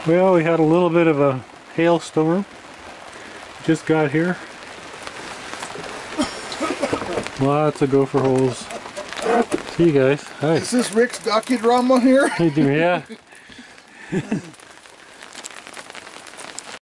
Well, we had a little bit of a hailstorm. Just got here. Lots of gopher holes. See you guys. Hi. Is this Rick's docudrama here? Hey, yeah.